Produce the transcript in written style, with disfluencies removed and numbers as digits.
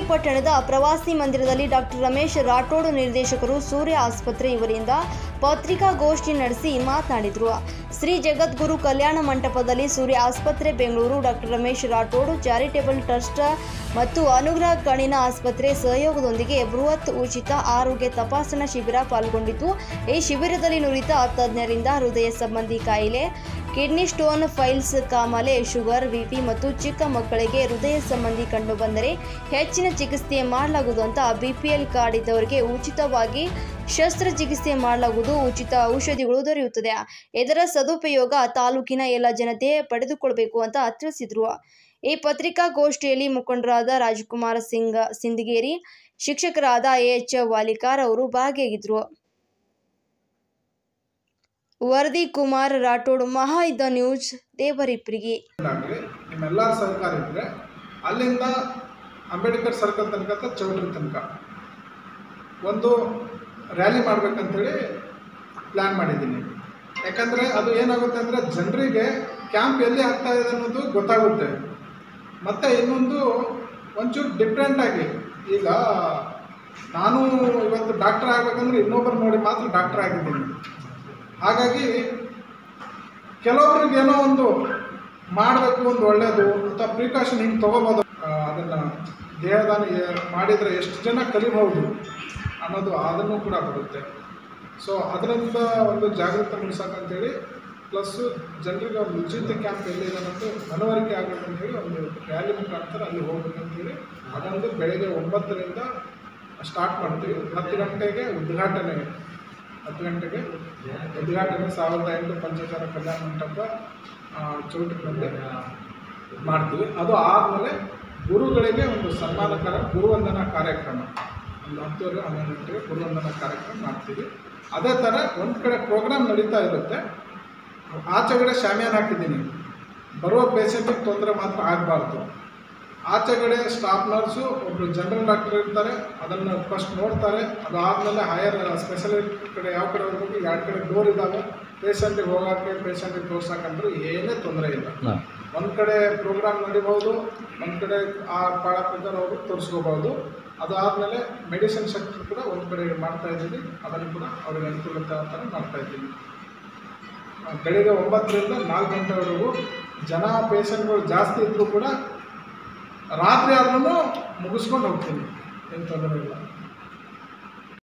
ಪಟ್ಟಣದ ಪ್ರವಾಸಿ ಮಂದಿರದಲ್ಲಿ ಡಾಕ್ಟರ್ ರಮೇಶ್ ರಾಠೋಡ್ ನಿರ್ದೇಶಕರು ಸೂರ್ಯ ಆಸ್ಪತ್ರೆ ಇವರಿಂದ ಪತ್ರಿಕಾಗೋಷ್ಠಿ ನಡೆಸಿ ಮಾತನಾಡಿದರು. ಶ್ರೀ ಜಗದ್ಗುರು ಕಲ್ಯಾಣ ಮಂಟಪದಲ್ಲಿ ಸೂರ್ಯ ಆಸ್ಪತ್ರೆ Bengaluru, doctor Ramesh Rathod charitable trust ಮತ್ತು ಅನುಗ್ರಹ ಕಣ್ಣಿನ ಆಸ್ಪತ್ರೆ ಸಹಯೋಗದೊಂದಿಗೆ ಬೃಹತ್ ಉಚಿತ ಆರೋಗ್ಯ ತಪಾಸಣಾ ಶಿಬಿರ ಪಾಲ್ಗೊಂಡಿತು. ಈ ಶಿಬಿರದಲ್ಲಿ ನುರಿತ ತಜ್ಞರಿಂದ ಹೃದಯ ಸಂಬಂಧಿ ಕಾಯಿಲೆ, ಕಿಡ್ನಿ ಸ್ಟೋನ್, ಫೈಲ್ಸ್, ಕಾಮಾಲೆ, ಶುಗರ್, ಬಿಪಿ ಮತ್ತು ಚಿಕ್ಕ ಮಕ್ಕಳಿಗೆ ಹೃದಯ ಸಂಬಂಧಿ ಕಂಡು ಬಂದರೆ ಹೆಚ್ಚಿನ ಚಿಕಿತ್ಸೆ ಮಾಡಲಾಗುವುದು ಅಂತ ಬಿಪಿಎಲ್ ಕಾರ್ಡ್ ಇದ್ದವರಿಗೆ ಉಚಿತವಾಗಿ ಶಸ್ತ್ರಚಿಕಿತ್ಸೆ ಮಾಡಲಾಗುವುದು, ಉಚಿತ ಔಷಧಿಗಳು ದೊರೆಯುತ್ತದೆ. ಇದರ ಸದುಪಯೋಗ ತಾಲೂಕಿನ ಎಲ್ಲ ಜನತೆ ಪಡೆದುಕೊಳ್ಳಬೇಕು ಅಂತ ತಿಳಿಸಿದರು. ಈ ಪತ್ರಿಕಾಗೋಷ್ಠಿಯಲ್ಲಿ ಮುಖಂಡರಾದ ರಾಜಕುಮಾರ್ ಸಿಂದಗೇರಿ, ಶಿಕ್ಷಕರಾದ ಎಚ್ ವಾಲಿಕಾರ್ ಅವರು ಭಾಗಿಯಾಗಿದ್ದರು. ವರದಿ ಕುಮಾರ್ ರಾಠೋಡ್, ಮಹಾಯುದ್ಧ ನ್ಯೂಸ್, ದೇವರಿಪ್ರಿಗಿ. ನಿಮ್ಮೆಲ್ಲರ ಸಹಕಾರ ಇದ್ದರೆ ಅಲ್ಲಿಂದ ಅಂಬೇಡ್ಕರ್ ಸರ್ಕಲ್ ತನಕ ಚೌಟ್ರಿ ತನಕ ಒಂದು ರ್ಯಾಲಿ ಮಾಡಬೇಕಂತೇಳಿ ಪ್ಲ್ಯಾನ್ ಮಾಡಿದ್ದೀನಿ. ಯಾಕಂದರೆ ಅದು ಏನಾಗುತ್ತೆ ಅಂದರೆ ಜನರಿಗೆ ಕ್ಯಾಂಪ್ ಎಲ್ಲಿ ಆಗ್ತಾ ಇದೆ ಅನ್ನೋದು ಗೊತ್ತಾಗುತ್ತೆ. ಮತ್ತು ಇನ್ನೊಂದು ಒಂಚೂರು ಡಿಫ್ರೆಂಟಾಗಿ, ಈಗ ನಾನು ಇವತ್ತು ಡಾಕ್ಟರ್ ಆಗಬೇಕಂದ್ರೆ ಇನ್ನೊಬ್ಬರು ನೋಡಿ ಮಾತ್ರ ಡಾಕ್ಟರ್ ಆಗಿದ್ದೀನಿ. ಹಾಗಾಗಿ ಕೆಲವೊಬ್ರಿಗೆ ಏನೋ ಒಂದು ಮಾಡಬೇಕು, ಒಂದು ಒಳ್ಳೆಯದು ಅಥವಾ ಪ್ರಿಕಾಷನ್ ಹಿಂಗೆ ತೊಗೋಬೋದು, ಅದನ್ನು ದೇಹದಾನ ಮಾಡಿದರೆ ಎಷ್ಟು ಜನ ಕಲಿಬಹುದು ಅನ್ನೋದು ಅದನ್ನು ಕೂಡ ಬರುತ್ತೆ. ಸೊ ಅದರಿಂದ ಒಂದು ಜಾಗೃತಿ ಮೂಡಿಸೋಕ್ಕಂತೇಳಿ, ಪ್ಲಸ್ಸು ಜನರಿಗೆ ಒಂದು ಉಚಿತ ಕ್ಯಾಂಪ್ ಎಲ್ಲಿದೆ ಅನ್ನೋದು ಮನವರಿಕೆ ಆಗಬೇಕಂತೇಳಿ ಒಂದು ರ್ಯಾಲಿ ಮುಖಾಂತರ ಅಲ್ಲಿ ಹೋಗ್ಬೇಕಂತೇಳಿ ಅದೊಂದು ಬೆಳಗ್ಗೆ 9ರಿಂದ ಸ್ಟಾರ್ಟ್ ಮಾಡ್ತೀವಿ. 10 ಗಂಟೆಗೆ ಉದ್ಘಾಟನೆ. 10 ಗಂಟೆಗೆ ಉದ್ಘಾಟನೆ 1008 ಪಂಚಾಚಾರ ಕಲ್ಯಾಣ ಮಂಟಪ ಚೌಟ್ರಿನಲ್ಲಿ ಮಾಡ್ತೀವಿ. ಅದು ಆದಮೇಲೆ ಗುರುಗಳಿಗೆ ಒಂದು ಸನ್ಮಾನಕರ ಗುರುವಂದನಾ ಕಾರ್ಯಕ್ರಮ ಒಂದು 10:30 11 ಗಂಟೆಗೆ ಗುರುವಂದನಾ ಕಾರ್ಯಕ್ರಮ ಮಾಡ್ತೀವಿ. ಅದೇ ಥರ ಒಂದು ಕಡೆ ಪ್ರೋಗ್ರಾಮ್ ನಡೀತಾ ಇರುತ್ತೆ. ಆಚೆಗಡೆ ಶಾಮಿಯಾನ ಹಾಕಿದ್ದೀನಿ. ಬರುವ ಪೇಷಂಟಿಗೆ ತೊಂದರೆ ಮಾತ್ರ ಆಗಬಾರ್ದು. ಆಚೆಗಡೆ ಸ್ಟಾಫ್ ನರ್ಸು, ಒಬ್ಬರು ಜನರಲ್ ಡಾಕ್ಟರ್ ಇರ್ತಾರೆ, ಅದನ್ನು ಫಸ್ಟ್ ನೋಡ್ತಾರೆ. ಅದಾದಮೇಲೆ ಹೈಯರ್ ಸ್ಪೆಷಲಿಸ್ಟ್ ಕಡೆ ಯಾವ ಕಡೆ ಹೋಗ್ಬೇಕು, 2 ಕಡೆ ಡೋರ್ ಇದ್ದಾವೆ. ಪೇಷಂಟಿಗೆ ಹೋಗೋಕ್ಕೆ, ಪೇಷಂಟಿಗೆ ತೋರ್ಸೋಕ್ಕಂದ್ರೆ ಏನೇ ತೊಂದರೆ ಇಲ್ಲ. ಒಂದು ಕಡೆ ಪ್ರೋಗ್ರಾಮ್ ನಡಿಬೋದು, ಒಂದು ಕಡೆ ಆ ಪಾಳ ಪ್ರಕಾರ ಅವರು ತೋರಿಸ್ಕೋಬೋದು. ಅದಾದಮೇಲೆ ಮೆಡಿಸಿನ್ ಸೆಕ್ಟರ್ ಕೂಡ ಒಂದು ಕಡೆ ಮಾಡ್ತಾಯಿದ್ದೀನಿ. ಅದನ್ನು ಕೂಡ ಅವ್ರಿಗೆ ಅನುಕೂಲತೆ ಥರ ಮಾಡ್ತಾಯಿದ್ದೀನಿ. ಬೆಳಿಗ್ಗೆ 9ರಿಂದ 4 ಗಂಟೆವರೆಗೂ ಜನ ಪೇಷಂಟ್ಗಳು ಜಾಸ್ತಿ ಇದ್ದರೂ ಕೂಡ ರಾತ್ರಿ ಆದ್ರೂ ಮುಗಿಸ್ಕೊಂಡು ಹೋಗ್ತೀನಿ, ಏನು ತೊಂದರೆ ಇಲ್ಲ.